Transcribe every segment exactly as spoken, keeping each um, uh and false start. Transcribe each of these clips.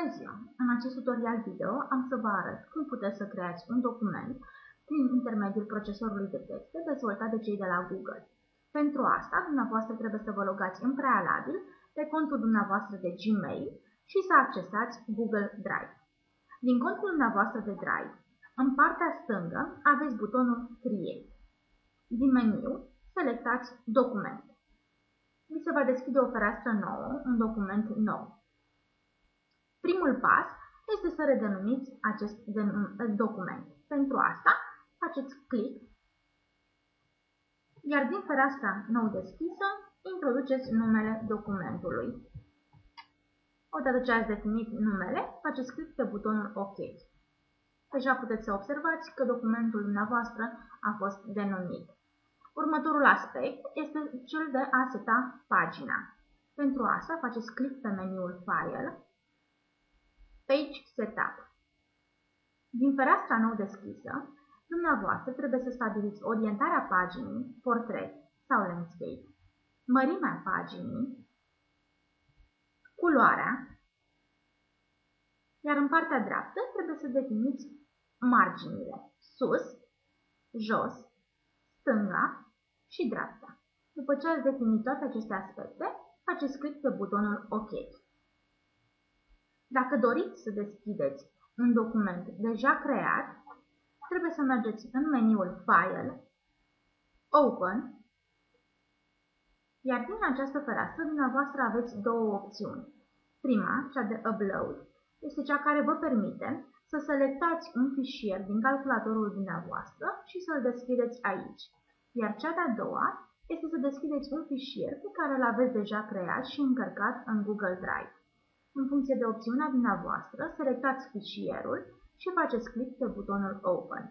Bună ziua! În acest tutorial video am să vă arăt cum puteți să creați un document prin intermediul procesorului de texte dezvoltat de cei de la Google. Pentru asta, dumneavoastră trebuie să vă logați în prealabil pe contul dumneavoastră de Gmail și să accesați Google Drive. Din contul dumneavoastră de Drive, în partea stângă aveți butonul Create. Din meniu, selectați Document. Vi se va deschide o fereastră nouă, un document nou. Primul pas este să redenumiți acest document. Pentru asta, faceți click, iar din fereastra nou deschisă, introduceți numele documentului. Odată ce ați definit numele, faceți click pe butonul OK. Deja puteți să observați că documentul dumneavoastră a fost denumit. Următorul aspect este cel de a seta pagina. Pentru asta, faceți click pe meniul File, Page Setup. Din fereastra nou deschisă, dumneavoastră trebuie să stabiliți orientarea paginii, portret sau landscape, mărimea paginii, culoarea, iar în partea dreaptă trebuie să definiți marginile, sus, jos, stânga și dreapta. După ce ați definit toate aceste aspecte, faceți click pe butonul OK. Dacă doriți să deschideți un document deja creat, trebuie să mergeți în meniul File, Open, iar din această fereastră dumneavoastră aveți două opțiuni. Prima, cea de Upload, este cea care vă permite să selectați un fișier din calculatorul dumneavoastră și să-l deschideți aici. Iar cea de-a doua este să deschideți un fișier pe care îl aveți deja creat și încărcat în Google Drive. În funcție de opțiunea dumneavoastră, selectați fișierul și faceți click pe butonul Open.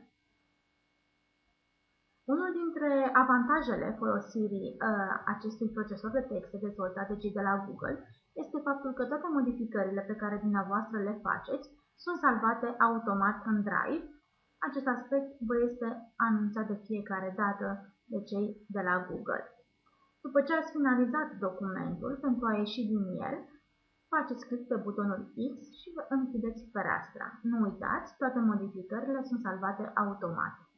Unul dintre avantajele folosirii uh, acestui procesor de texte dezvoltat de cei de la Google este faptul că toate modificările pe care dumneavoastră le faceți sunt salvate automat în Drive. Acest aspect vă este anunțat de fiecare dată de cei de la Google. După ce ați finalizat documentul, pentru a ieși din el, faceți click pe butonul X și vă închideți fereastra. Nu uitați, toate modificările sunt salvate automat.